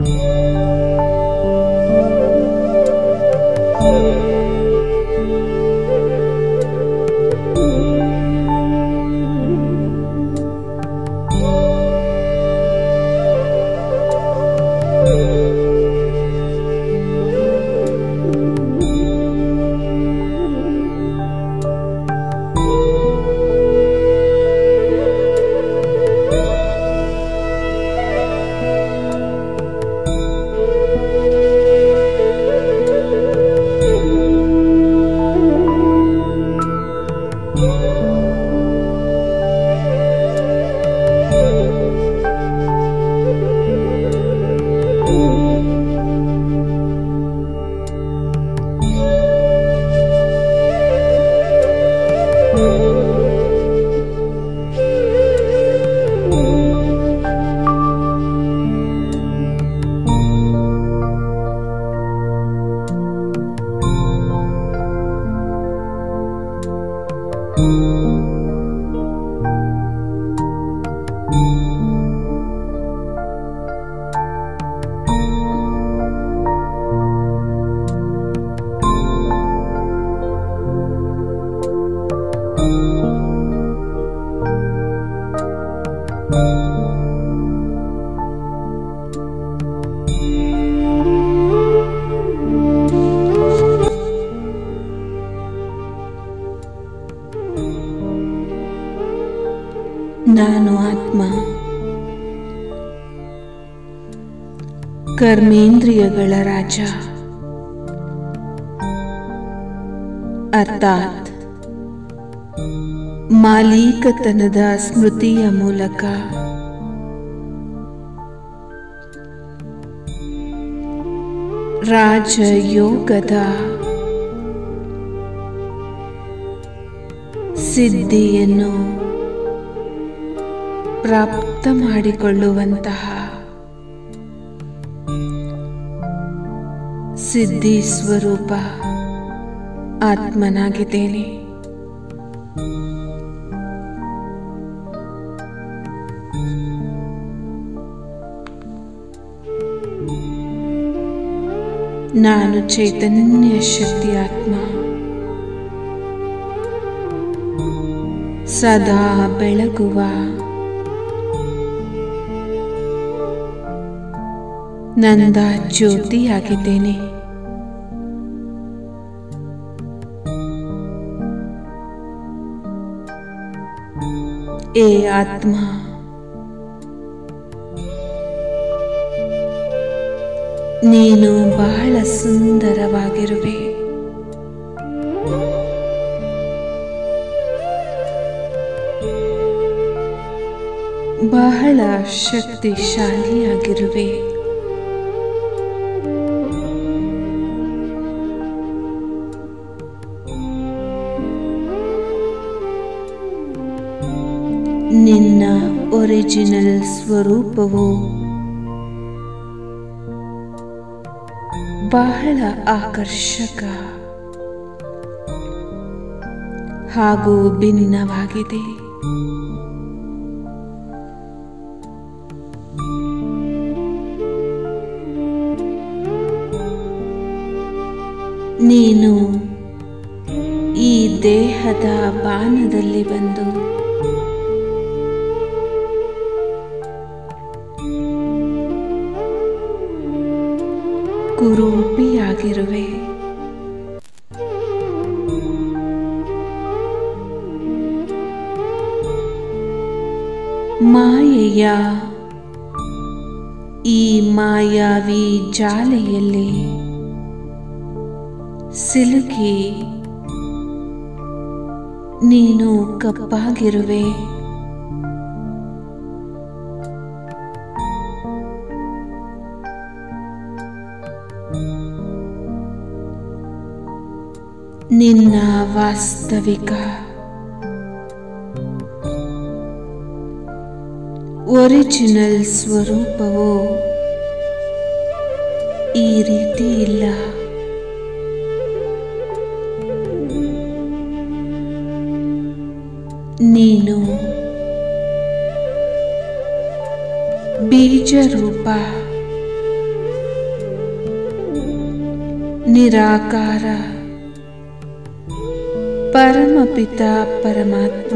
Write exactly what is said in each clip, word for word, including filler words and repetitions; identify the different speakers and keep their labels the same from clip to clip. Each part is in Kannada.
Speaker 1: ನಾನು ಆತ್ಮ, ಕರ್ಮೇಂದ್ರಿಯಗಳ ರಾಜ, ಅರ್ಥಾತ್ ಮಾಲೀಕತನದ ಸ್ಮೃತಿಯ ಮೂಲಕ ರಾಜಯೋಗದ ಸಿದ್ಧಿಯನ್ನು ಪ್ರಾಪ್ತ ಮಾಡಿಕೊಳ್ಳುವಂತಹ ಸಿದ್ಧಿ ಸ್ವರೂಪ ಆತ್ಮನಾಗಿದ್ದೇನೆ. ನಾನು ಚೈತನ್ಯ ಶಕ್ತಿ ಆತ್ಮ, ಸದಾ ಬೆಳಗುವ ನಂದ ಜ್ಯೋತಿಯಾಗಿದ್ದೇನೆ. ಏ ಆತ್ಮ, ನೀನು ಬಹಳ ಸುಂದರವಾಗಿರುವೆ. ಬಹಳ ಶಕ್ತಿಶಾಲಿಯಾಗಿರುವೆ. ನಿನ್ನ ಒರಿಜಿನಲ್ ಸ್ವರೂಪವು ಬಹಳ ಆಕರ್ಷಕ ಹಾಗೂ ಭಿನ್ನವಾಗಿದೆ. ನೀನು ಈ ದೇಹದ ಬಾನದಲ್ಲಿ ಬಂದು ಕುರೂಪಿಯಾಗಿರುವೆ. ಮಾಯೆಯ ಈ ಮಾಯಾವಿ ಜಾಲೆಯಲ್ಲಿ ಸಿಲುಕಿ ನೀನು ಕಪ್ಪಾಗಿರುವೆ. ನಿನ್ನ ವಾಸ್ತವಿಕ ಒರಿಜಿನಲ್ ಸ್ವರೂಪವು ಈ ರೀತಿ ಇಲ್ಲ. ನೀನು ಬೀಜರೂಪ ನಿರಾಕಾರ ಪರಮಪಿತ ಪರಮಾತ್ಮ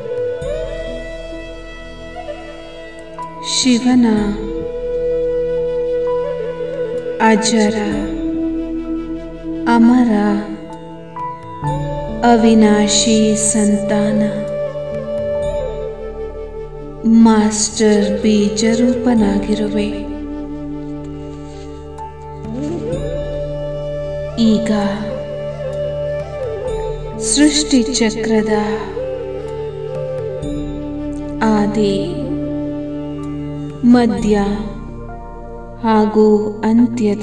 Speaker 1: ಶಿವನ ಅಜರ ಅಮರ ಅವಿನಾಶಿ ಸಂತಾನ ಮಾಸ್ಟರ್ ಬೀಜರೂಪನಾಗಿರುವೆ. ಈಗ ಸೃಷ್ಟಿ ಚಕ್ರದ ಆದಿ ಮಧ್ಯ ಹಾಗೂ ಅಂತ್ಯದ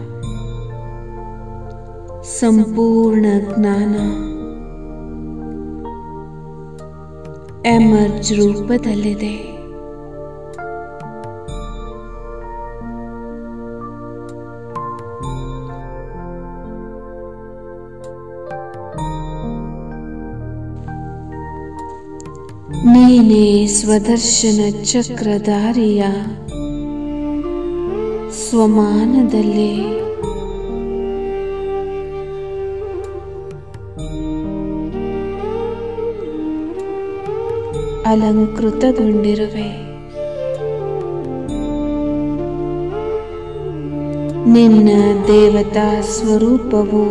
Speaker 1: ಸಂಪೂರ್ಣ ಜ್ಞಾನ ಎಮರ್ಜ್ ರೂಪದಲ್ಲಿದೆ. ನೀನೇ ಸ್ವದರ್ಶನ ಚಕ್ರಧಾರಿಯ ಸ್ವಮಾನದಲ್ಲೇ ಅಲಂಕೃತಗೊಂಡಿರುವೆ. ನಿನ್ನ ದೇವತಾ ಸ್ವರೂಪವು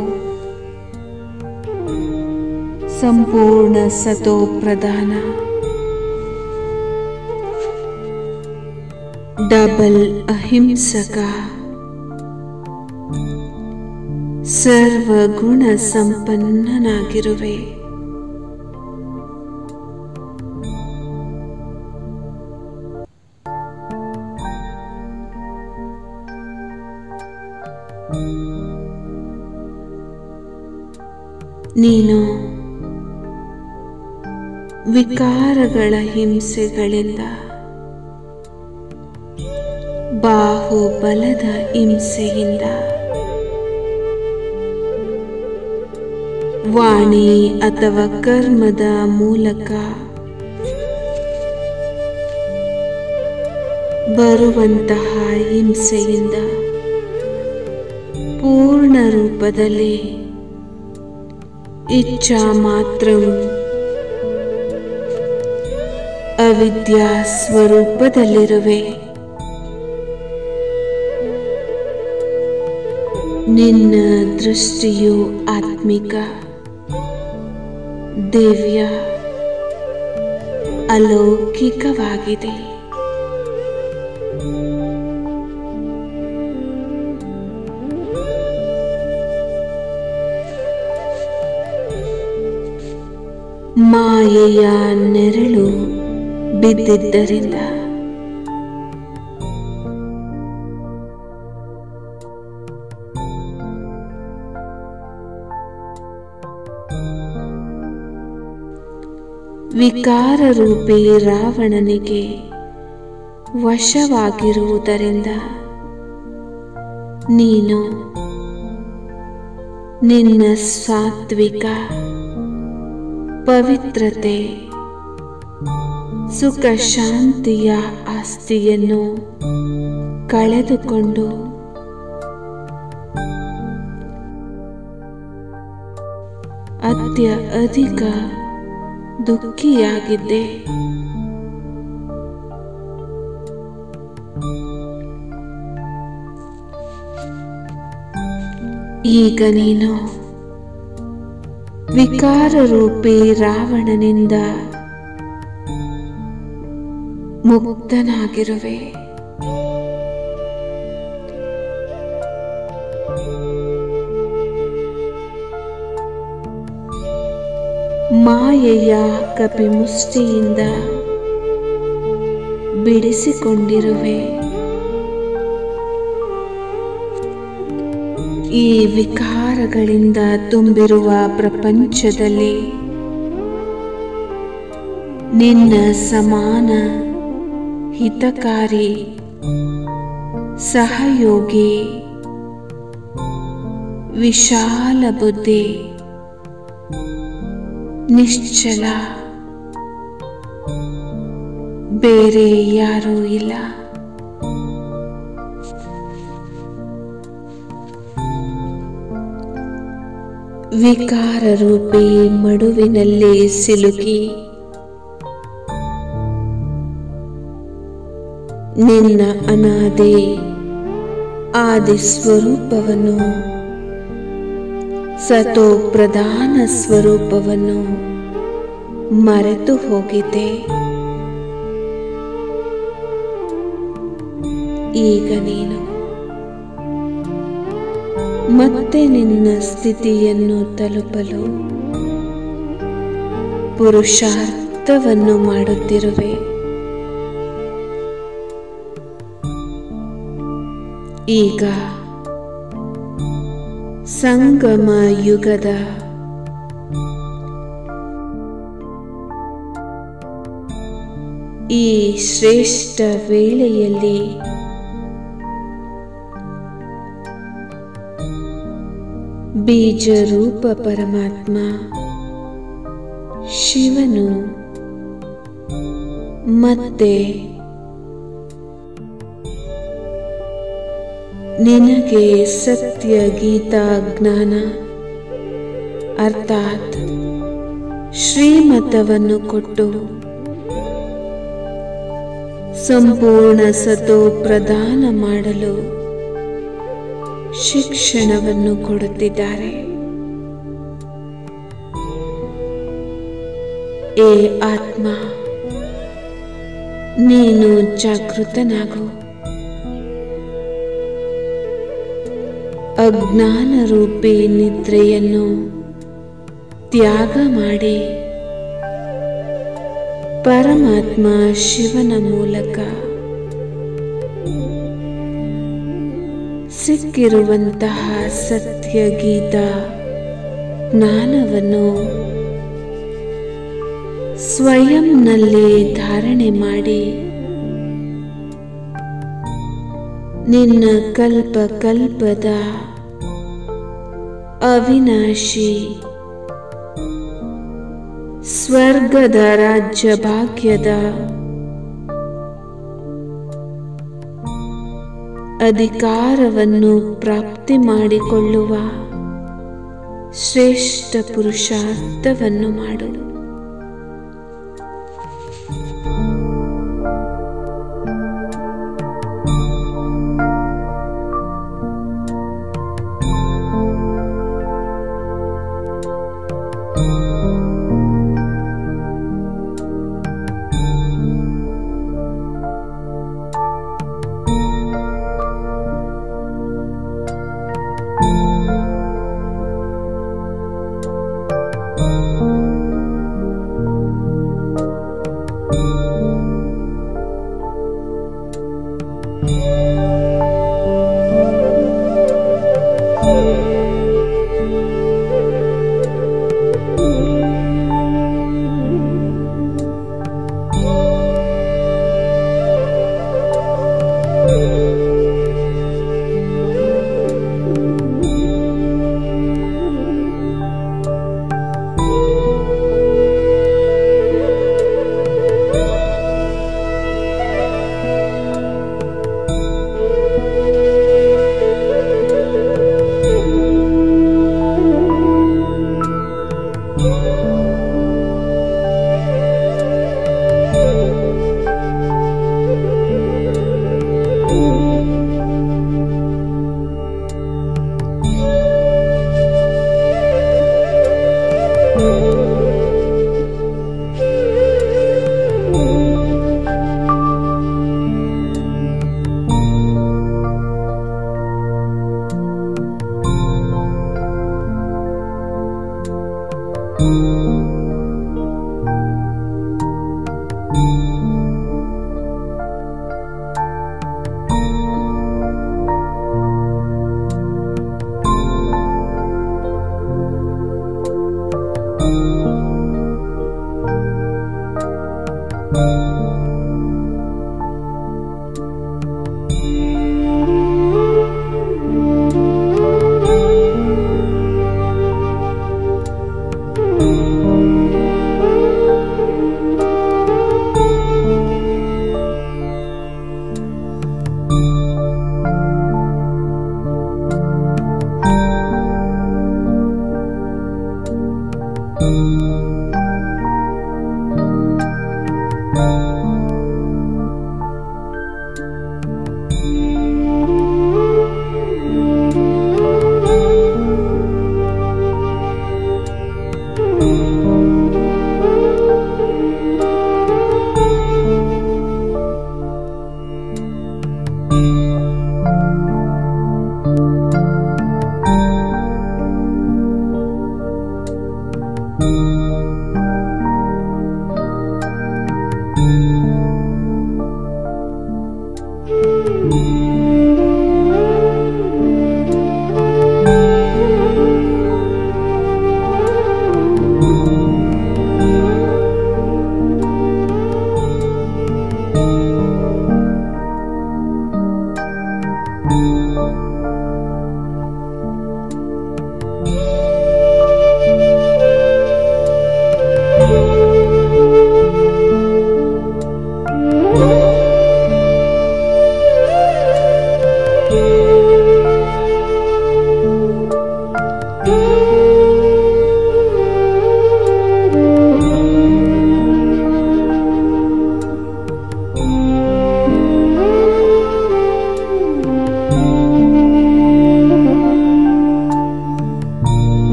Speaker 1: ಸಂಪೂರ್ಣ ಸತೋ ಪ್ರಧಾನ, ಡಬಲ್ ಅಹಿಂಸಕ, ಸರ್ವಗುಣ ಸಂಪನ್ನನಾಗಿರುವೆ. ನೀನು ವಿಕಾರಗಳ ಹಿಂಸೆಗಳಿಂದ, ಬಾಹುಬಲದ ಹಿಂಸೆಯಿಂದ, ವಾಣಿ ಅಥವಾ ಕರ್ಮದ ಮೂಲಕ ಬರುವಂತಹ ಹಿಂಸೆಯಿಂದ ಪೂರ್ಣ ರೂಪದಲ್ಲಿ ಇಚ್ಛಾ ಮಾತ್ರ ಅವಿದ್ಯಾ ಸ್ವರೂಪದಲ್ಲಿರುವೆ. ನಿನ್ನ ದೃಷ್ಟಿಯು ಆತ್ಮಿಕ, ದಿವ್ಯ, ಅಲೌಕಿಕವಾಗಿದೆ. ಮಾಯೆಯ ನೆರಳು ಬಿದ್ದಿದ್ದರಿಂದ ವಿಕಾರ ರೂಪಿ ರಾವಣನಿಗೆ ವಶವಾಗಿರುವುದರಿಂದ ನೀನು ನಿನ್ನ ಸಾತ್ವಿಕ ಪವಿತ್ರತೆ ಸುಖ ಶಾಂತಿಯ ಆಸ್ತಿಯನ್ನು ಕಳೆದುಕೊಂಡು ಅತ್ಯ ಅಧಿಕ ದುಃಖಿಯಾಗಿದ್ದೆ. ಈಗ ನೀನು ವಿಕಾರ ರೂಪಿ ರಾವಣನಿಂದ ಮುಕ್ತನಾಗಿರುವೆ. ಮಾಯೆಯ ಕಪಿಮುಷ್ಟಿಯಿಂದ ಬಿಡಿಸಿಕೊಂಡಿರುವೆ. ಈ ವಿಕಾರಗಳಿಂದ ತುಂಬಿರುವ ಪ್ರಪಂಚದಲ್ಲಿ ನಿನ್ನ ಸಮಾನ ಹಿತಕಾರಿ ಸಹಯೋಗಿ ವಿಶಾಲ ಬುದ್ಧಿ ನಿಶ್ಚಲ ಬೇರೆ ಯಾರೂ ಇಲ್ಲ. ವಿಕಾರ ರೂಪಿ ಮಡುವಿನಲ್ಲಿ ಸಿಲುಕಿ ನಿನ್ನ ಅನಾದಿ ಆದಿ ಸ್ವರೂಪವನ್ನು, ಸತೋ ಪ್ರಧಾನ ಸ್ವರೂಪವನ್ನು ಮರೆತು ಹೋಗಿದ್ದೆ. ಈಗ ನೀನು ಮತ್ತೆ ನಿನ್ನ ಸ್ಥಿತಿಯನ್ನು ತಲುಪಲು ಪುರುಷಾರ್ಥವನ್ನು ಮಾಡುತ್ತಿರುವೆ. ಈಗ ಸಂಗಮ ಯುಗದ ಈ ಶ್ರೇಷ್ಠ ವೇಳೆಯಲ್ಲಿ ಬೀಜರೂಪ ಪರಮಾತ್ಮ ಶಿವನು ಮತ್ತೆ ನಿನಗೆ ಸತ್ಯ ಗೀತಾ ಜ್ಞಾನ ಅರ್ಥಾತ್ ಶ್ರೀಮತವನ್ನು ಕೊಟ್ಟು ಸಂಪೂರ್ಣ ಸತೋ ಪ್ರದಾನ ಮಾಡಲು ಶಿಕ್ಷಣವನ್ನು ಕೊಡುತ್ತಿದ್ದಾರೆ. ಏ ಆತ್ಮ, ನೀನು ಜಾಗೃತನಾಗು. ಅಜ್ಞಾನ ರೂಪಿ ನಿದ್ರೆಯನ್ನು ತ್ಯಾಗ ಮಾಡಿ ಪರಮಾತ್ಮ ಶಿವನ ಮೂಲಕ ಸಿಕ್ಕಿರುವಂತಹ ಸತ್ಯ ಗೀತಾ ಜ್ಞಾನವನ್ನು ಸ್ವಯಂನಲ್ಲಿ ಧಾರಣೆ ಮಾಡಿ ನಿನ್ನ ಕಲ್ಪ ಕಲ್ಪದ ಅವಿನಾಶಿ ಸ್ವರ್ಗದ ರಾಜ್ಯ ಭಾಗ್ಯದ ಅಧಿಕಾರವನ್ನು ಪ್ರಾಪ್ತಿ ಮಾಡಿಕೊಳ್ಳುವ ಶ್ರೇಷ್ಠ ಪುರುಷಾರ್ಥವನ್ನು ಮಾಡು.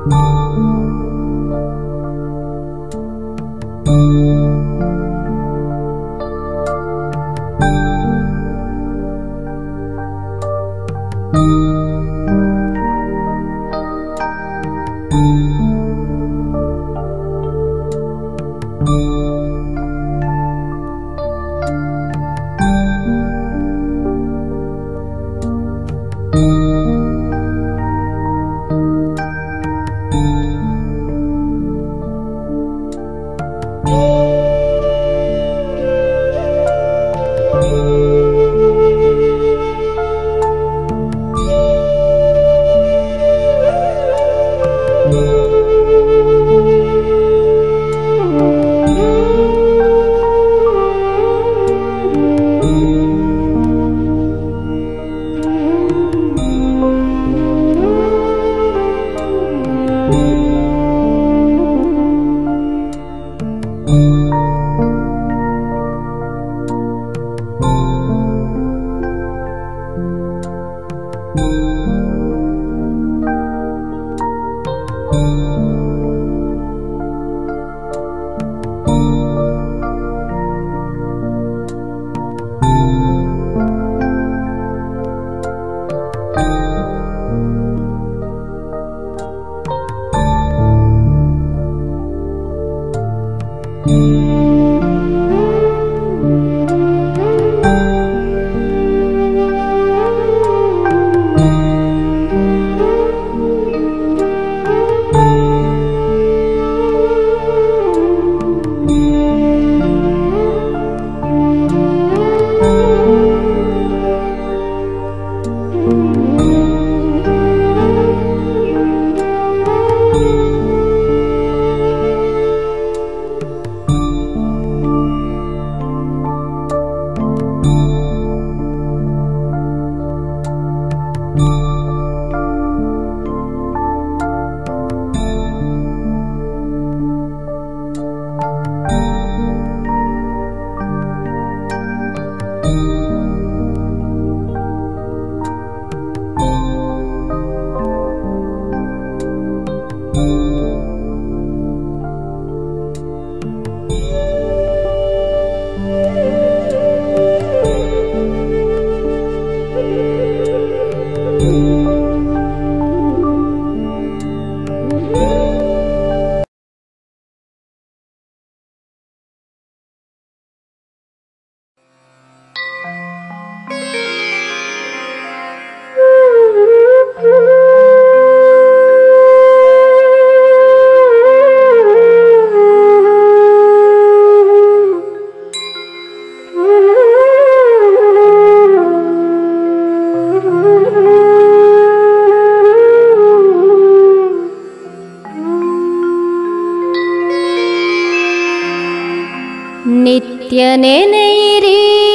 Speaker 2: ನಿತ್ಯ ನೆನೆಯಿರಿ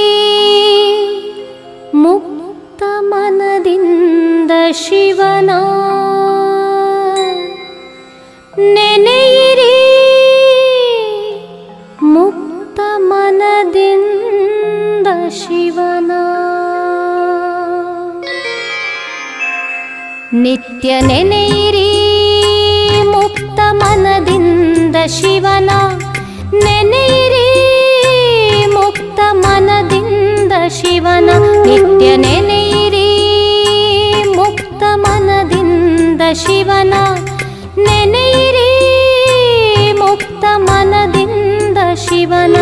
Speaker 2: ಮುಕ್ತ ಮನದಿಂದ ಶಿವನ ನೆನೆಯಿರಿ ಮುಕ್ತ ಮನದಿಂದ ಶಿವನ ನಿತ್ಯ ನೆನೆಯಿರಿ ಮುಕ್ತ ಮನದಿಂದ ಶಿವನ ನೆನೆಯಿರಿ ಮುಕ್ತ ಮನದಿಂದ ಶಿವನ ನಿತ್ಯ ನೆನೆಯಿರಿ ಮುಕ್ತ ಮನದಿಂದ ಶಿವನ ನೆನೆಯಿರಿ ಮುಕ್ತ ಮನದಿಂದ ಶಿವನ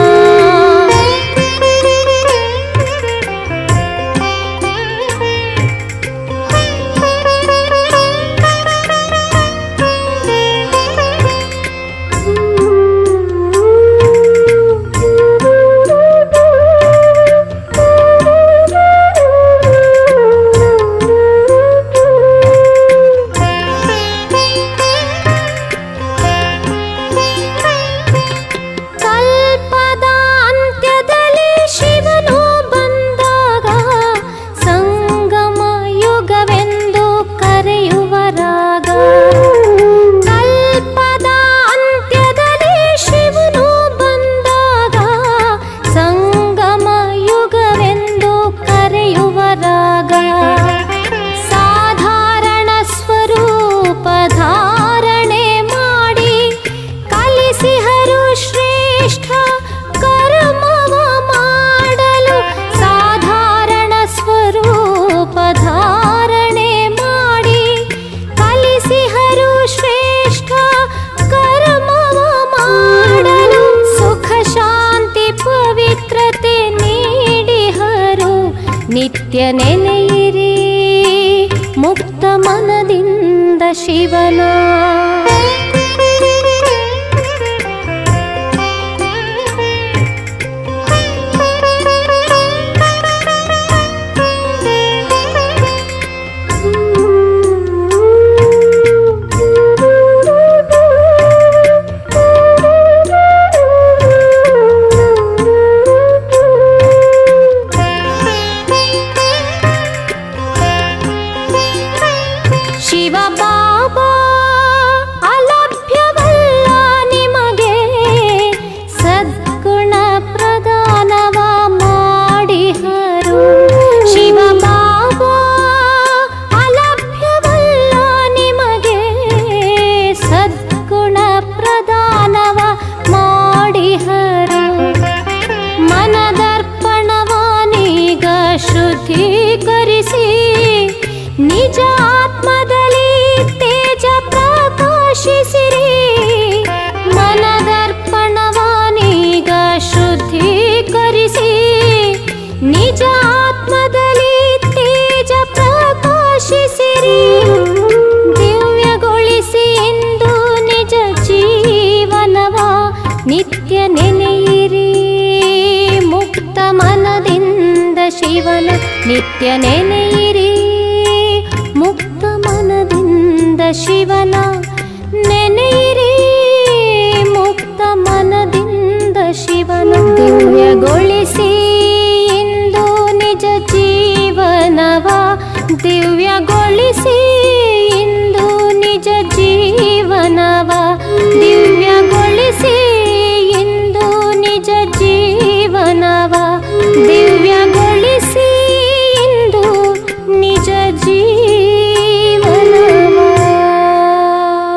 Speaker 2: ನಿತ್ಯ ನೆನೆಯಿರಿ ಮುಕ್ತ ಮನದಿಂದ ಶಿವನ. ಶಿವ ಬಾಬಾ ಅಲಭ್ಯವಲ್ಲ ನಿಮಗೆ, ಸದ್ಗುಣ ಪ್ರದಾನವ ಮಾಡಿಹರು. ಶಿವ ಬಾಬಾ ಅಲಭ್ಯವಲ್ಲ ನಿಮಗೆ, ಸದ್ಗುಣ ಪ್ರದಾನವ ಮಾಡಿಹರು. ಮನದರ್ಪಣವಾನೀಗ ಶುದ್ಧೀಕರಿಸಿ ನಿಜ ಆತ್ಮದಲ್ಲಿ ತೇಜ ಪ್ರಕಾಶಿಸಿರಿ. ಮನದರ್ಪಣವಾನೀಗ ಶುದ್ಧೀಕರಿಸಿ ನಿಜ ಆತ್ಮದಲ್ಲಿ ತೇಜ ಪ್ರಕಾಶಿಸಿರಿ. ದಿವ್ಯಗೊಳಿಸಿ ಎಂದು ನಿಜ ಜೀವನವ ನಿತ್ಯ ನೆನೆಯಿರಿ ಮುಕ್ತ ಮನದಿಂದ ಶಿವನ. ನಿತ್ಯ ನೆನೆಯಿರಿ ಮುಕ್ತ ಮನದಿಂದ ಶಿವನ. ನೆನೆಯಿರಿ ಮುಕ್ತ ಮನದಿಂದ ಶಿವನ. ದಿವ್ಯಗೊಳಿಸಿ ಇಂದು ನಿಜ ಜೀವನವ, ದಿವ್ಯಗೊಳಿಸಿ ಇಂದು ನಿಜ ಜೀವನವ, ದಿವ್ಯಗೊಳಿಸಿ ಇಂದು ನಿಜ ಜೀವನವ, ದಿವ್ಯಗೊಳಿಸಿ ಇಂದು ನಿಜ ಜೀವನವ.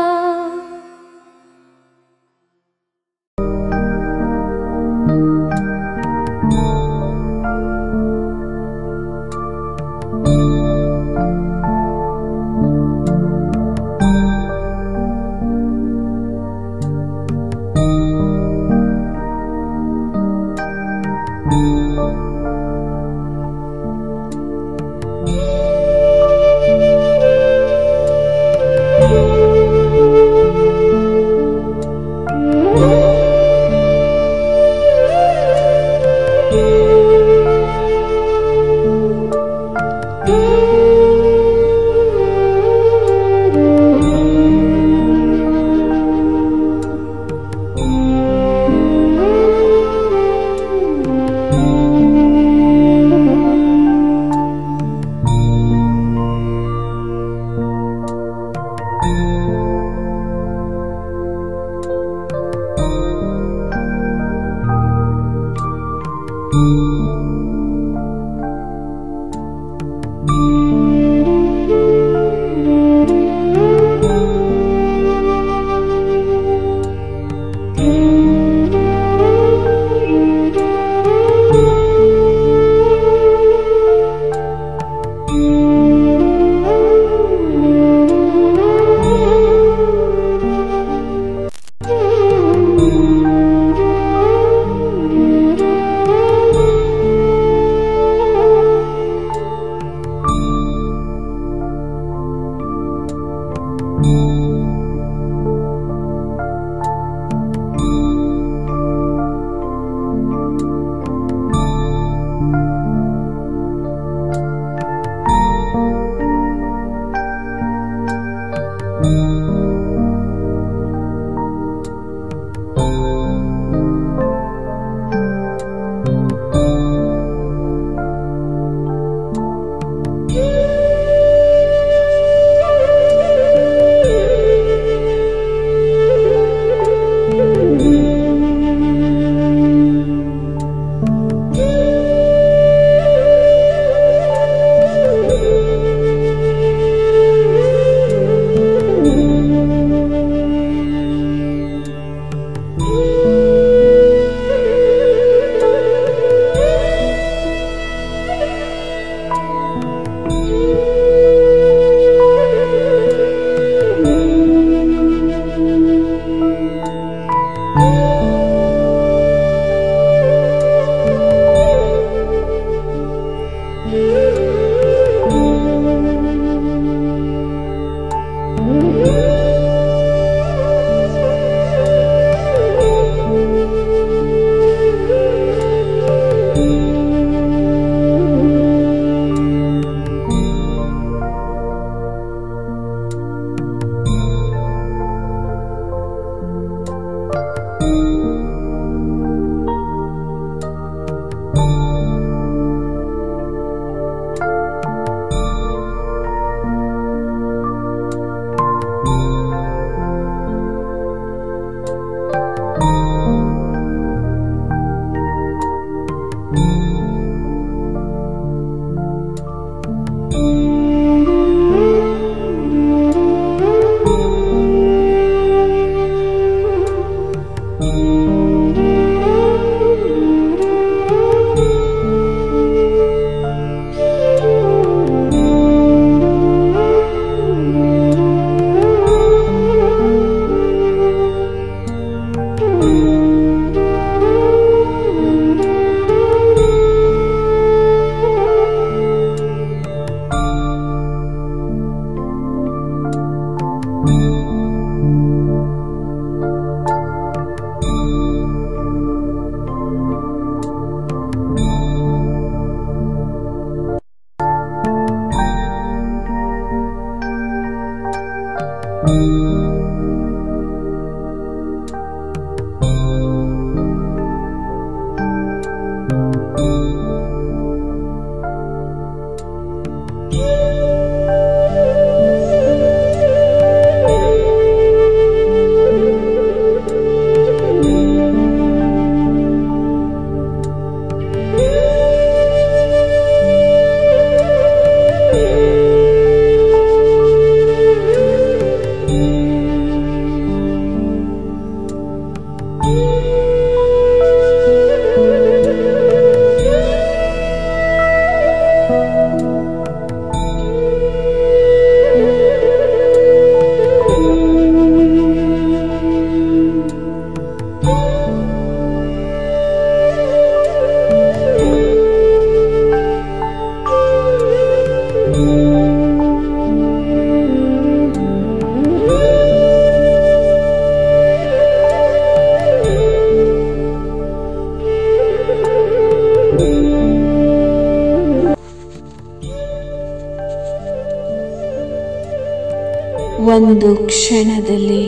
Speaker 1: ಒಂದು ಕ್ಷಣದಲ್ಲಿ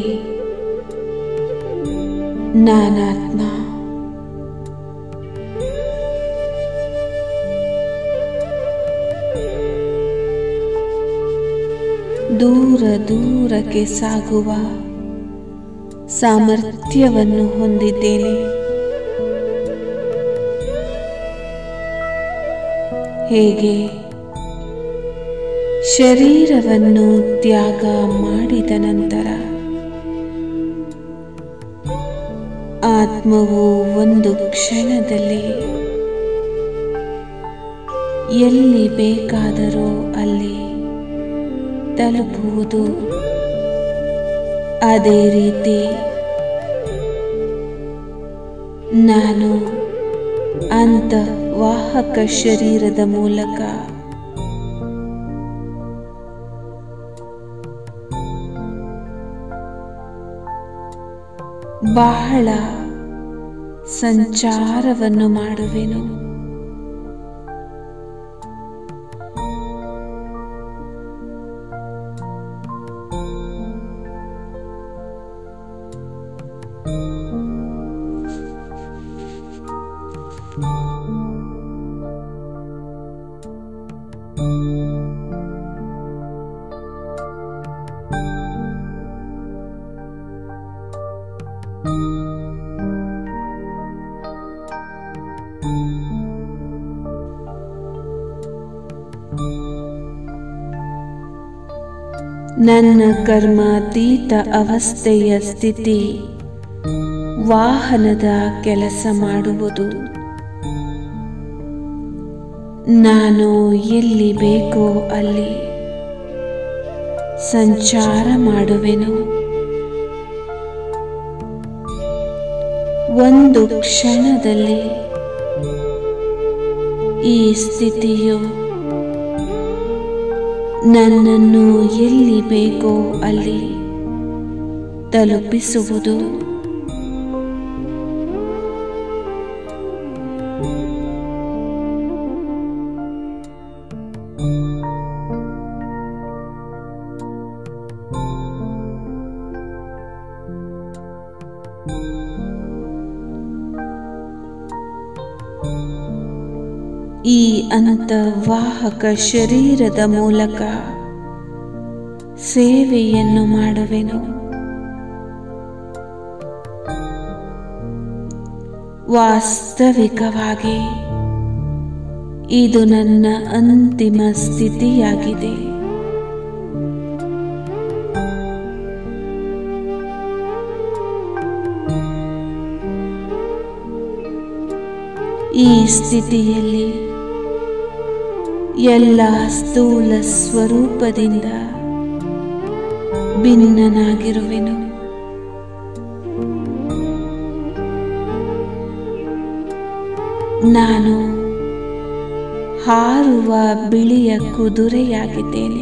Speaker 1: ನಾನಾತ್ಮ ದೂರ ದೂರಕ್ಕೆ ಸಾಗುವ ಸಾಮರ್ಥ್ಯವನ್ನು ಹೊಂದಿದ್ದೇನೆ. ಹೇಗೆ ಶರೀರವನ್ನು ತ್ಯಾಗ ಮಾಡಿದ ನಂತರ ಆತ್ಮವು ಒಂದು ಕ್ಷಣದಲ್ಲಿ ಎಲ್ಲಿ ಬೇಕಾದರೂ ಅಲ್ಲಿ ತಲುಪುವುದು, ಅದೇ ರೀತಿ ನಾನು ಅಂತರ್ವಾಹಕ ಶರೀರದ ಮೂಲಕ ಬಹಳ ಸಂಚಾರವನ್ನು ಮಾಡುವೆನು. ನನ್ನ ಕರ್ಮಾತೀತ ಅವಸ್ಥೆಯ ಸ್ಥಿತಿ ವಾಹನದ ಕೆಲಸ ಮಾಡುವುದು. ನಾನು ಎಲ್ಲಿ ಬೇಕೋ ಅಲ್ಲಿ ಸಂಚಾರ ಮಾಡುವೆನು. ಒಂದು ಕ್ಷಣದಲ್ಲಿ ಈ ಸ್ಥಿತಿಯು ನನ್ನನ್ನು ಎಲ್ಲಿ ಬೇಕೋ ಅಲ್ಲಿ ತಲುಪಿಸುವುದು. ಈ ಅಂತರ್ವಾಹಕ ಶರೀರದ ಮೂಲಕ ಸೇವೆಯನ್ನು ಮಾಡುವೆನು. ವಾಸ್ತವಿಕವಾಗಿ ಇದು ನನ್ನ ಅಂತಿಮ ಸ್ಥಿತಿಯಾಗಿದೆ. ಈ ಸ್ಥಿತಿಯಲ್ಲಿ ಎಲ್ಲ ಸ್ಥೂಲ ಸ್ವರೂಪದಿಂದ ಭಿನ್ನನಾಗಿರುವೆನು. ನಾನು ಹಾರುವ ಬಿಳಿಯ ಕುದುರೆಯಾಗಿದ್ದೇನೆ.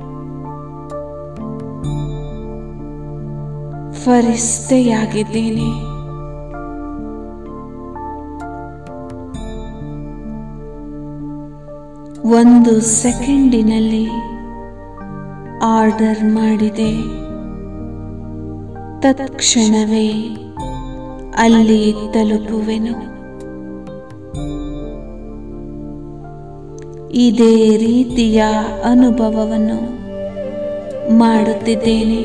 Speaker 1: ಫರಿಸ್ತೆಯಾಗಿದ್ದೇನೆ. ಒಂದು ಸೆಕೆಂಡಿನಲ್ಲಿ ಆರ್ಡರ್ ಮಾಡಿದೆ, ತತ್ಕ್ಷಣವೇ ಅಲ್ಲಿ ತಲುಪುವೆನು. ಇದೇ ರೀತಿಯ ಅನುಭವವನ್ನು ಮಾಡುತ್ತಿದ್ದೇನೆ.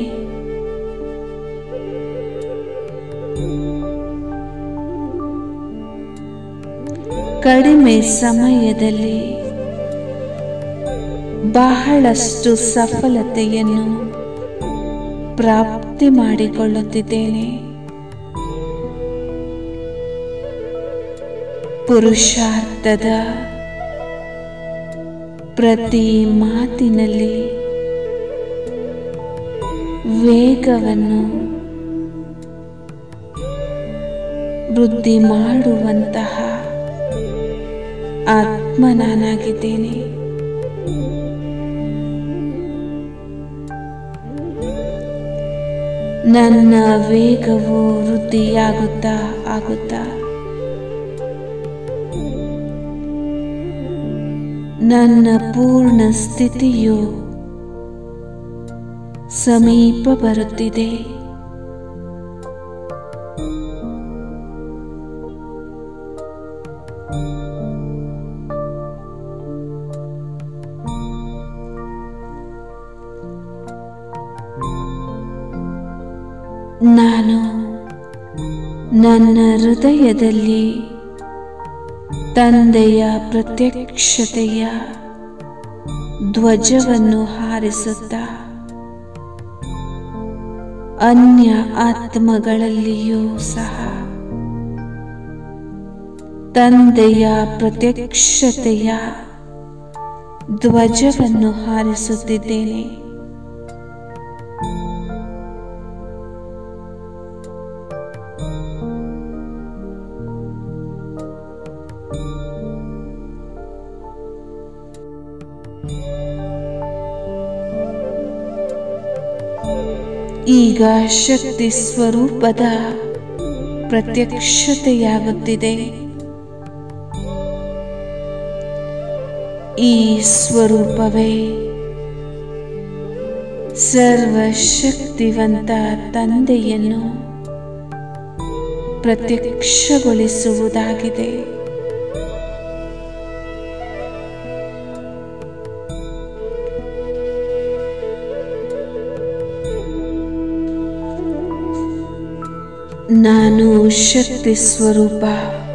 Speaker 1: ಕಡಿಮೆ ಸಮಯದಲ್ಲಿ ಬಹಳಷ್ಟು ಸಫಲತೆಯನ್ನು ಪ್ರಾಪ್ತಿ ಮಾಡಿಕೊಳ್ಳುತ್ತಿದ್ದೇನೆ. ಪುರುಷಾರ್ಥದ ಪ್ರತಿ ಮಾತಿನಲ್ಲಿ ವೇಗವನ್ನು ವೃದ್ಧಿ ಮಾಡುವಂತಹ ಆತ್ಮ ನಾನಾಗಿದ್ದೇನೆ. ನನ್ನ ವೇಗವು ವೃದ್ಧಿಯಾಗುತ್ತಾ ಆಗುತ್ತಾ ನನ್ನ ಪೂರ್ಣ ಸ್ಥಿತಿಯು ಸಮೀಪ ಬರುತ್ತಿದೆ. ನಾನು ನನ್ನ ಹೃದಯದಲ್ಲಿ ತಂದೆಯ ಪ್ರತ್ಯಕ್ಷತೆಯ ಧ್ವಜವನ್ನು ಹಾರಿಸುತ್ತಾ ಅನ್ಯ ಆತ್ಮಗಳಲ್ಲಿಯೂ ಸಹ ತಂದೆಯ ಪ್ರತ್ಯಕ್ಷತೆಯ ಧ್ವಜವನ್ನು ಹಾರಿಸುತ್ತಿದ್ದೇನೆ. ಈಗ ಶಕ್ತಿ ಸ್ವರೂಪದ ಪ್ರತ್ಯಕ್ಷತೆಯಾಗುತ್ತಿದೆ. ಈ ಸ್ವರೂಪವೇ ಸರ್ವಶಕ್ತಿವಂತ ತಂದೆಯನ್ನು ಪ್ರತ್ಯಕ್ಷಗೊಳಿಸುವುದಾಗಿದೆ. ನಾನು ಶಕ್ತಿ ಸ್ವರೂಪ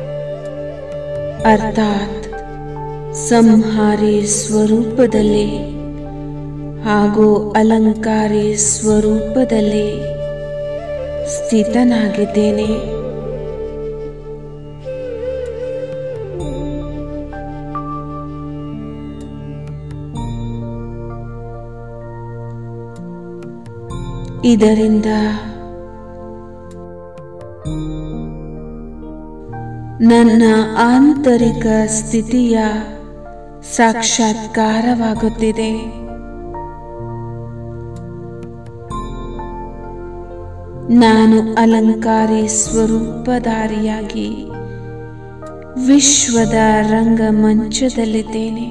Speaker 1: ಅರ್ಥಾತ್ ಸಂಹಾರಿ ಸ್ವರೂಪದಲ್ಲಿ ಹಾಗೂ ಅಲಂಕಾರಿ ಸ್ವರೂಪದಲ್ಲಿ ಸ್ಥಿತನಾಗಿದ್ದೇನೆ. ಇದರಿಂದ ನನ್ನ ಆಂತರಿಕ ಸ್ಥಿತಿಯ ಸಾಕ್ಷಾತ್ಕಾರವಾಗುತ್ತಿದೆ. ನಾನು ಅಲಂಕಾರಿ ಸ್ವರೂಪಧಾರಿಯಾಗಿ ವಿಶ್ವದ ರಂಗಮಂಚದಲ್ಲಿದ್ದೇನೆ.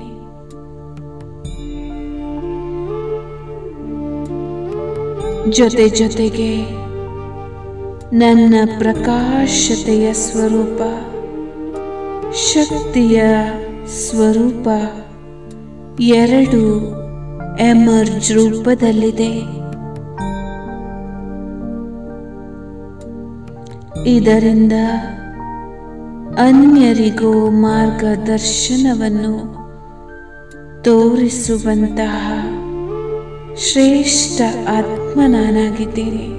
Speaker 1: ಜೊತೆ ಜೊತೆಗೆ ನನ್ನ ಪ್ರಕಾಶತೆಯ ಸ್ವರೂಪ, ಶಕ್ತಿಯ ಸ್ವರೂಪ ಎರಡು ಎಮರ್ಜ್ ರೂಪದಲ್ಲಿದೆ. ಇದರಿಂದ ಅನ್ಯರಿಗೂ ಮಾರ್ಗದರ್ಶನವನ್ನು ತೋರಿಸುವಂತಹ ಶ್ರೇಷ್ಠ ಆತ್ಮ ನಾನಾಗಿದ್ದೇನೆ.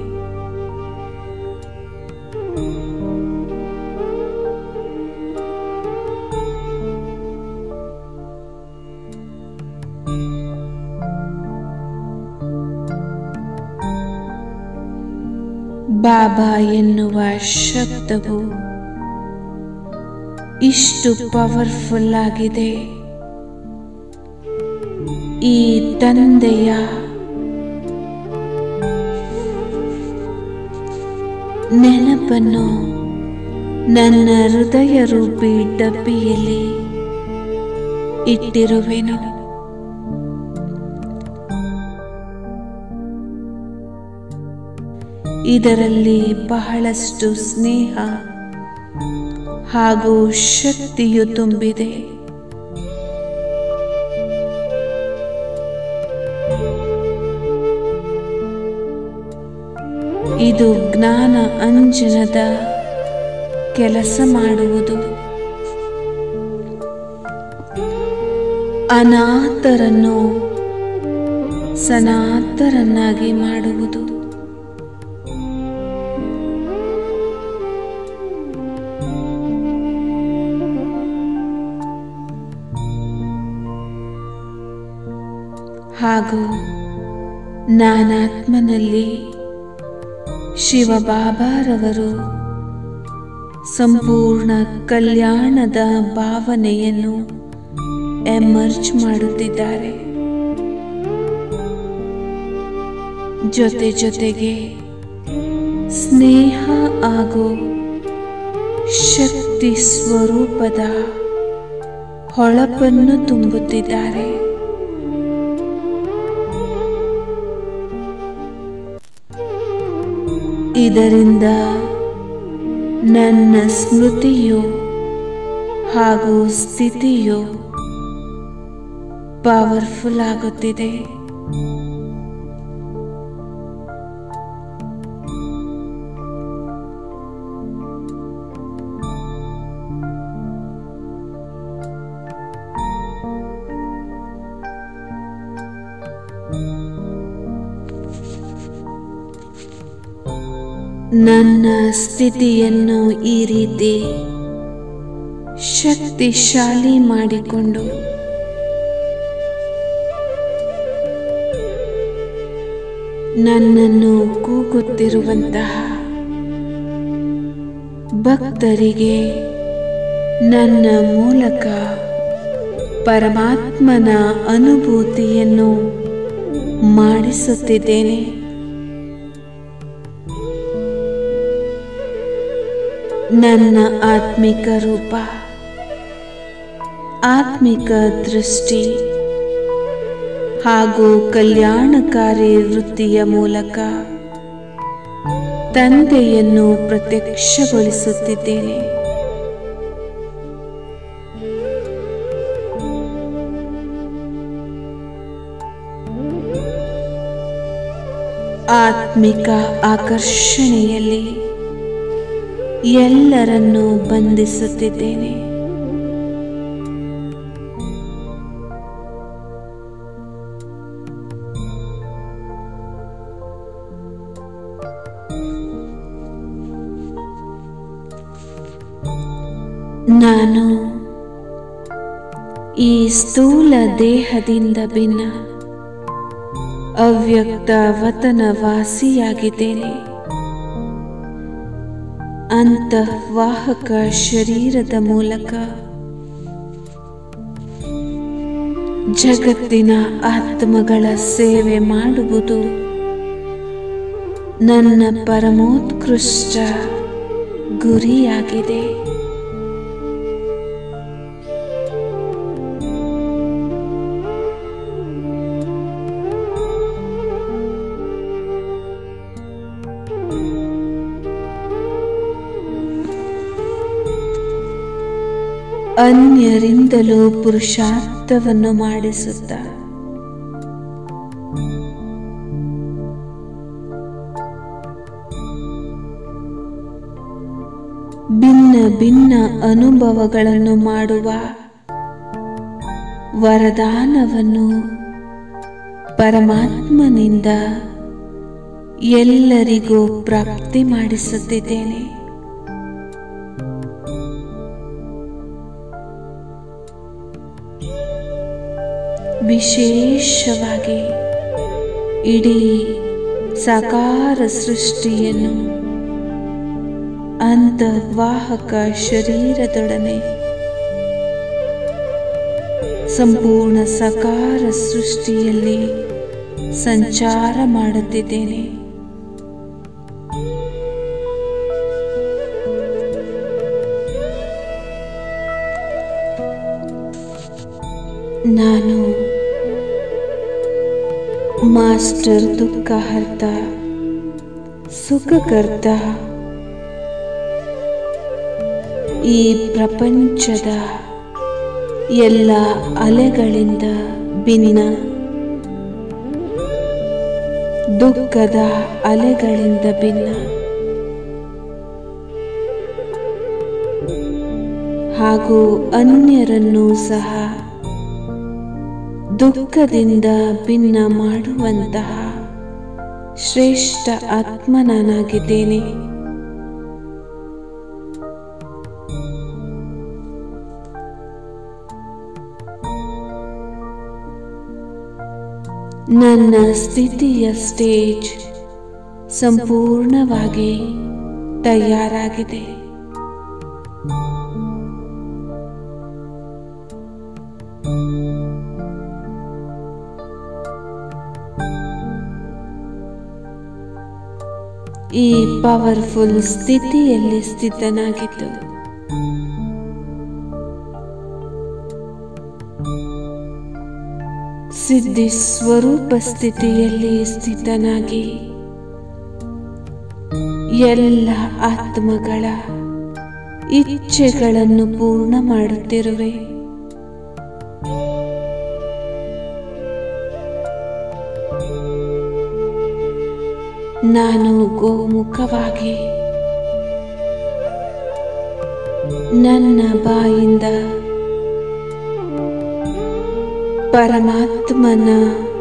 Speaker 1: ಬಾಬಾ ಎನ್ನುವ ಶಬ್ದವು ಇಷ್ಟು ಪವರ್ಫುಲ್ ಆಗಿದೆ. ಈ ತಂದೆಯ ನೆನಪನ್ನು ನನ್ನ ಹೃದಯ ರೂಪಿ ಡಬ್ಬಿಯಲ್ಲಿ ಇಟ್ಟಿರುವೆನು. ಇದರಲ್ಲಿ ಬಹಳಷ್ಟು ಸ್ನೇಹ ಹಾಗೂ ಶಕ್ತಿಯು ತುಂಬಿದೆ. ಇದು ಜ್ಞಾನ ಅಂಜನದ ಕೆಲಸ ಮಾಡುವುದು. ಅನಾಥರನ್ನು ಸನಾತರನ್ನಾಗಿ ಮಾಡುವುದು. ಹಾಗೂ ನಾನಾತ್ಮನಲ್ಲಿ ಶಿವಬಾಬಾರವರು ಸಂಪೂರ್ಣ ಕಲ್ಯಾಣದ ಭಾವನೆಯನ್ನು ಎಮರ್ಜ್ ಮಾಡುತ್ತಿದ್ದಾರೆ. ಜೊತೆ ಜೊತೆಗೆ ಸ್ನೇಹ ಹಾಗೂ ಶಕ್ತಿ ಸ್ವರೂಪದ ಹೊಳಪನ್ನು ತುಂಬುತ್ತಿದ್ದಾರೆ. ಇದರಿಂದ ನನ್ನ ಸ್ಮೃತಿಯು ಹಾಗೂ ಸ್ಥಿತಿಯು ಪವರ್ಫುಲ್ ಆಗುತ್ತಿದೆ. ನನ್ನ ಸ್ಥಿತಿಯನ್ನು ಈ ರೀತಿ ಶಕ್ತಿಶಾಲಿ ಮಾಡಿಕೊಂಡು ನನ್ನನ್ನು ಕೂಗುತ್ತಿರುವಂತಹ ಭಕ್ತರಿಗೆ ನನ್ನ ಮೂಲಕ ಪರಮಾತ್ಮನ ಅನುಭೂತಿಯನ್ನು ಮಾಡಿಸುತ್ತಿದ್ದೇನೆ. ನನ್ನ ಆತ್ಮಿಕ ರೂಪ, ಆತ್ಮಿಕ ದೃಷ್ಟಿ ಹಾಗೂ ಕಲ್ಯಾಣಕಾರಿ ವೃತ್ತಿಯ ಮೂಲಕ ತಂದೆಯನ್ನು ಪ್ರತ್ಯಕ್ಷಗೊಳಿಸುತ್ತಿದ್ದೇನೆ. ಆತ್ಮಿಕ ಆಕರ್ಷಣೆಯಲ್ಲಿ ಎಲ್ಲರನ್ನೂ ಬಂಧಿಸುತ್ತಿದ್ದೇನೆ. ನಾನು ಈ ಸ್ಥೂಲ ದೇಹದಿಂದ ಭಿನ್ನ ಅವ್ಯಕ್ತ ವತನವಾಸಿಯಾಗಿದ್ದೇನೆ. ಅಂತರ್ವಾಹಕ ಶರೀರದ ಮೂಲಕ ಜಗತ್ತಿನ ಆತ್ಮಗಳ ಸೇವೆ ಮಾಡುವುದು ನನ್ನ ಪರಮೋತ್ಕೃಷ್ಟ ಗುರಿಯಾಗಿದೆ. ಅನ್ಯರಿಂದಲೂ ಪುರುಷಾರ್ಥವನ್ನು ಮಾಡಿಸುತ್ತ ಭಿನ್ನ ಭಿನ್ನ ಅನುಭವಗಳನ್ನು ಮಾಡುವ ವರದಾನವನ್ನು ಪರಮಾತ್ಮನಿಂದ ಎಲ್ಲರಿಗೂ ಪ್ರಾಪ್ತಿ ಮಾಡಿಸುತ್ತಿದ್ದೇನೆ. ವಿಶೇಷವಾಗಿ ಇಡೀ ಸಾಕಾರ ಸೃಷ್ಟಿಯನ್ನು ಅಂತರ್ವಾಹಕ ಶರೀರದೊಡನೆ ಸಂಪೂರ್ಣ ಸಾಕಾರ ಸೃಷ್ಟಿಯಲ್ಲಿ ಸಂಚಾರ ಮಾಡುತ್ತಿದ್ದೇನೆ. ನಾನು ಮಾಸ್ಟರ್ ದುಃಖಹರ್ತ, ಸುಖಕರ್ತ, ಈ ಪ್ರಪಂಚದ ಎಲ್ಲ ಅಲೆಗಳಿಂದ ಭಿನ್ನ, ದುಃಖದ ಅಲೆಗಳಿಂದ ಭಿನ್ನ ಹಾಗೂ ಅನ್ಯರನ್ನು ಸಹ ದುಃಖದಿಂದ ಭಿನ್ನ ಮಾಡುವಂತಹ ಶ್ರೇಷ್ಠ ಆತ್ಮ ನಾನಾಗಿದ್ದೇನೆ. ನನ್ನ ಸ್ಥಿತಿಯ ಸ್ಟೇಜ್ ಸಂಪೂರ್ಣವಾಗಿ ತಯಾರಾಗಿದೆ. ಈ ಪವರ್ಫುಲ್ ಸ್ಥಿತಿಯಲ್ಲಿ ಸ್ಥಿತನಾಗಿದ್ದು ಸಿದ್ಧಿ ಸ್ವರೂಪ ಸ್ಥಿತಿಯಲ್ಲಿ ಸ್ಥಿತನಾಗಿ ಎಲ್ಲ ಆತ್ಮಗಳ ಇಚ್ಛೆಗಳನ್ನು ಪೂರ್ಣ ಮಾಡುತ್ತಿರುವೆ. ನಾನು ಗೋಮುಖವಾಗಿ ನನ್ನ ಬಾಯಿಂದ ಪರಮಾತ್ಮನ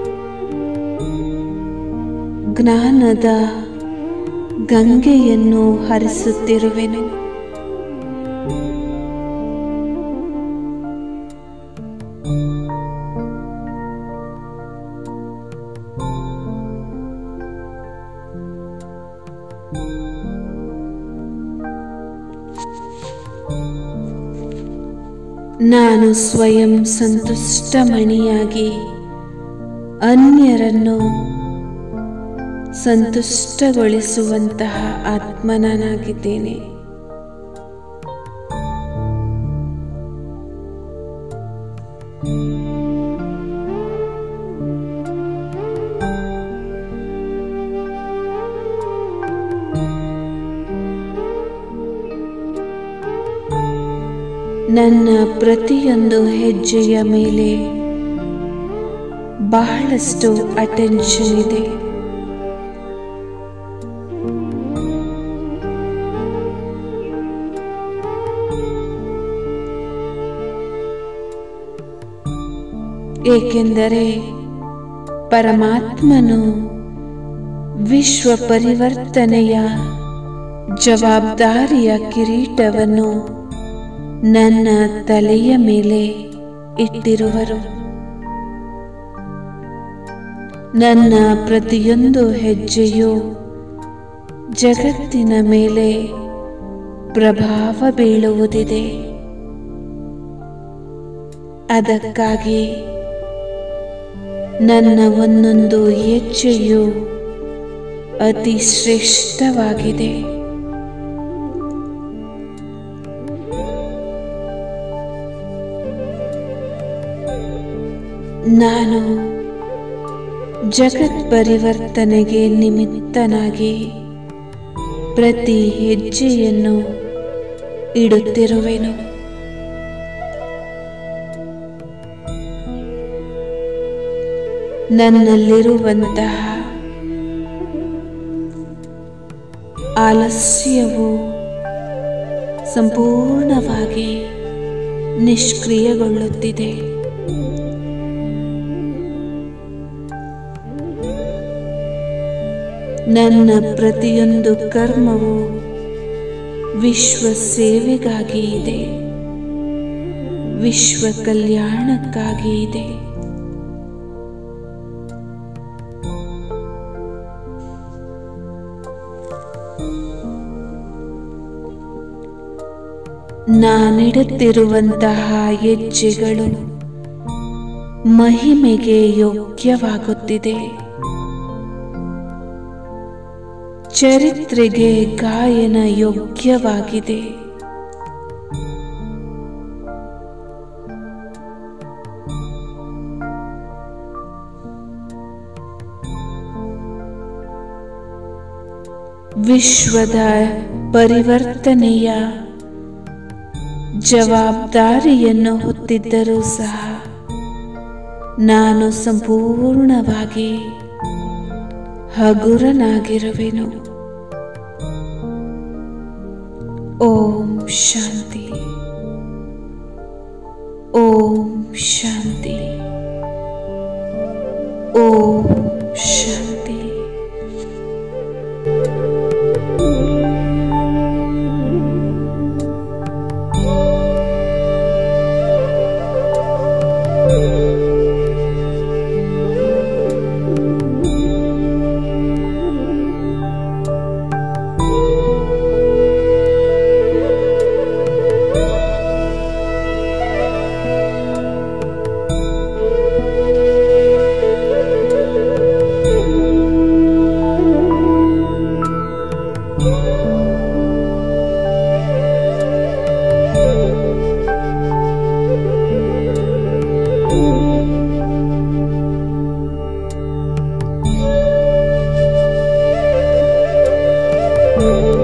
Speaker 1: ಜ್ಞಾನದ ಗಂಗೆಯನ್ನು ಹರಿಸುತ್ತಿರುವೆನು. ನಾನು ಸ್ವಯಂ ಸಂತುಷ್ಟ ಮಣಿಯಾಗಿ ಅನ್ಯರನ್ನು ಸಂತುಷ್ಟಗೊಳಿಸುವಂತಹ ಆತ್ಮನಾಗಿದ್ದೇನೆ. ನನ್ನ ಪ್ರತಿಯೊಂದು ಹೆಜ್ಜೆಯ ಮೇಲೆ ಬಹಳಷ್ಟು ಅಟೆನ್ಷನ್ ಇದೆ. ಏಕೆಂದರೆ ಪರಮಾತ್ಮನು ವಿಶ್ವ ಪರಿವರ್ತನೆಯ ಜವಾಬ್ದಾರಿಯ ಕಿರೀಟವನ್ನು ನನ್ನ ತಲೆಯ ಮೇಲೆ ಇಟ್ಟಿರುವರು. ನನ್ನ ಪ್ರತಿಯೊಂದು ಹೆಜ್ಜೆಯು ಜಗತ್ತಿನ ಮೇಲೆ ಪ್ರಭಾವ ಬೀಳುವುದಿದೆ. ಅದಕ್ಕಾಗಿ ನನ್ನ ಒಂದೊಂದು ಹೆಜ್ಜೆಯು ಅತಿ ಶ್ರೇಷ್ಠವಾಗಿದೆ. ನಾನು ಜಗತ್ ಪರಿವರ್ತನೆಗೆ ನಿಮಿತ್ತನಾಗಿ ಪ್ರತಿ ಹೆಜ್ಜೆಯನ್ನು ಇಡುತ್ತಿರುವೆನು. ನನ್ನಲ್ಲಿರುವಂತಹ ಆಲಸ್ಯವು ಸಂಪೂರ್ಣವಾಗಿ ನಿಷ್ಕ್ರಿಯಗೊಳ್ಳುತ್ತಿದೆ. ನನ್ನ ಪ್ರತಿಯೊಂದು ಕರ್ಮವು ವಿಶ್ವ ಸೇವೆಗಾಗಿ ಇದೆ, ವಿಶ್ವ ಕಲ್ಯಾಣಕ್ಕಾಗಿ ಇದೆ. ನಾನಿಡುತ್ತಿರುವಂತಹ ಹೆಜ್ಜೆಗಳು ಮಹಿಮೆಗೆ ಯೋಗ್ಯವಾಗುತ್ತಿದೆ. ಚರಿತ್ರೆಗೆ ಗಾಯನ ಯೋಗ್ಯವಾಗಿದೆ. ವಿಶ್ವದ ಪರಿವರ್ತನೆಯ ಜವಾಬ್ದಾರಿಯನ್ನು ಹೊತ್ತಿದ್ದರೂ ಸಹ ನಾನು ಸಂಪೂರ್ಣವಾಗಿ ಹಗುರನಾಗಿರುವೆನು. ಓಂ ಶಾಂತಿ, ಓಂ ಶಾಂತಿ, ಓಂ ಶಾಂತಿ.
Speaker 2: you.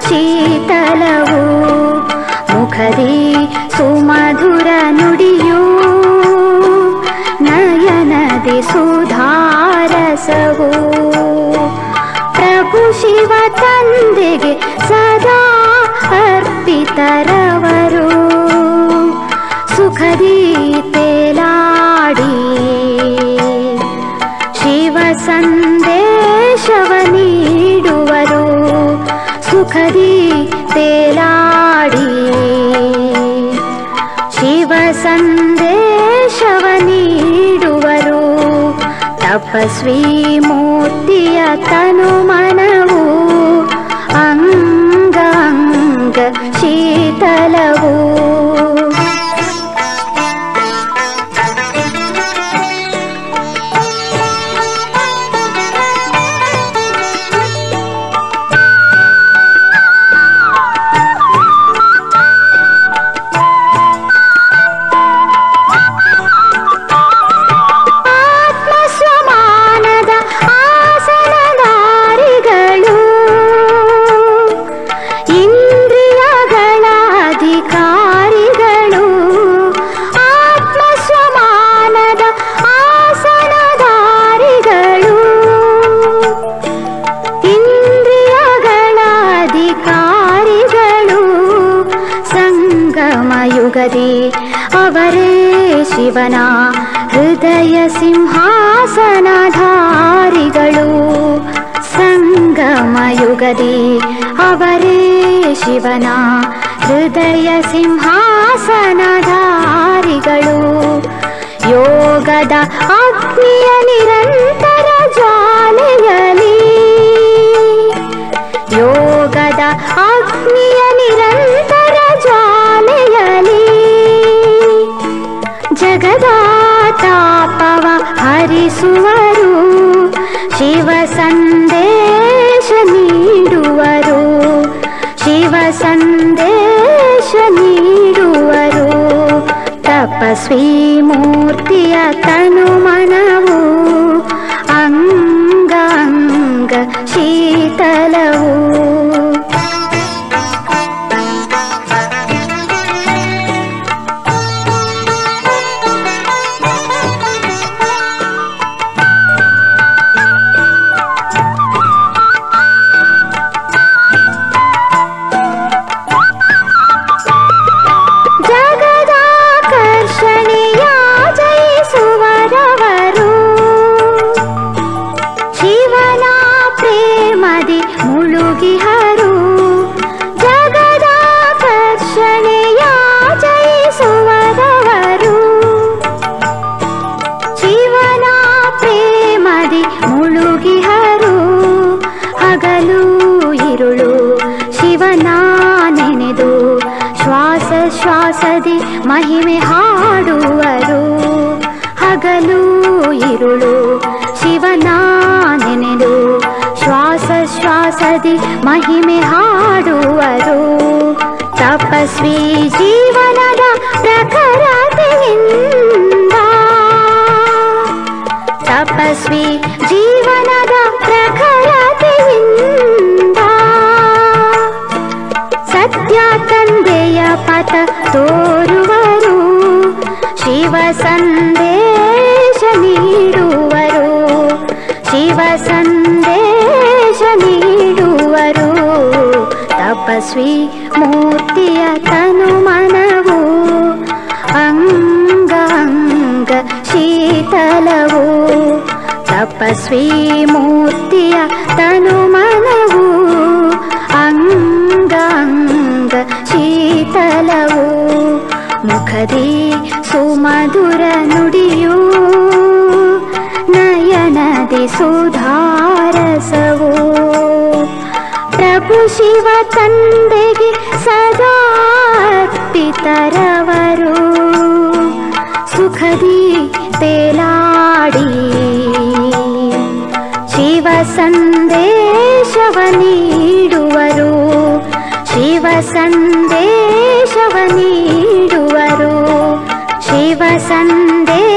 Speaker 3: ಶೀತಲವು ಮುಖದಿ ಸುಮಧುರ ನುಡಿಯು ನಯನದಿ ಸುಧಾರಸವು ಪ್ರಭು ಶಿವ ತಂದೆಗೆ ಸದಾ ಅರ್ಪಿತರವರು ಸುಖದಿ ತೇಲಾಡಿ ಶಿವ ಸಂದೇಶವ ನೀಡುವರು ಸುಖದಿ ತೇಲಾಡಿ ಶಿವ ಸಂದೇಶವ ನೀಡುವರು ತಪಸ್ವಿ ಮೂರ್ತಿಯ ತನು ಮನವು ಅಂಗ ಅಂಗ ಶೀತಲವು ಅವರೇ ಶಿವನ ಹೃದಯ ಸಿಂಹಾಸನಧಾರಿಗಳು ಸಂಗಮ ಯುಗದಿ ಅವರೇ ಶಿವನ ಹೃದಯ ಸಿಂಹಾಸನಧಾರಿಗಳು ಯೋಗದ ಅಗ್ನಿಯ ನಿರಂತರ ಜ್ವಾಲೆಯಲಿ ಯೋಗದ ಅಗ್ನಿಯ ನಿರಂತರ ಜ್ವಾಲೆಯಲಿ ಜಗದ ತಾಪವ ಹರಿಸುವರು ಶಿವ ಸಂದೇಶ ನೀಡುವರು ಶಿವ ಸಂದೇಶ ನೀಡುವರು ತಪಸ್ವಿ ಮೂರ್ತಿಯ ತನು ಮನವು ಅಂಗ ಅಂಗ ಶೀತಲವು ಶ್ವಾಸದಿ ಮಹಿಮೆ ಹಾಡುವರು ಹಗಲು ಇರುಳು ಶಿವನ ನೆನೆದು ಶ್ವಾಸ ಶ್ವಾಸದಿ ಮಹಿಮೆ ಹಾಡುವರು ತಪಸ್ವಿ ಜೀವನದ ಪ್ರಖರತೆಯಿಂದ ತಪಸ್ವಿ ಜೀವನದ ಪ್ರಖರತೆಯಿಂದ ಸತ್ಯ ತಂದೆಯ ಪಥ ತೋರುವರು ಶಿವ ಸಂದೇಶ ನೀಡುವರು ಶಿವ ಸಂದೇಶ ನೀಡುವರು ತಪಸ್ವಿ ಮೂರ್ತಿಯ ತನು ಮನವು ಅಂಗ ಅಂಗ ಶೀತಲವು ತಪಸ್ವಿ ಮೂರ್ತಿಯ ತನು ಮನವು ಅಂಗ ಅಂಗ ಶೀತಲವು ಮುಖದಿ ಸುಮಧುರ ನುಡಿಯು ನಯನದಿ ಸುಧಾರಸವು ಪ್ರಭು ಶಿವ ತಂದೆಗೆ ಸದಾ ಅರ್ಪಿತರವರು ಸುಖದಿ ತೇಲಾಡಿ ಶಿವ ಸಂದೇಶವ ನೀಡುವರು ಶಿವ ಸಂದೇಶವ ನೀಡುವರು ಶಿವ ಸಂದೇಶ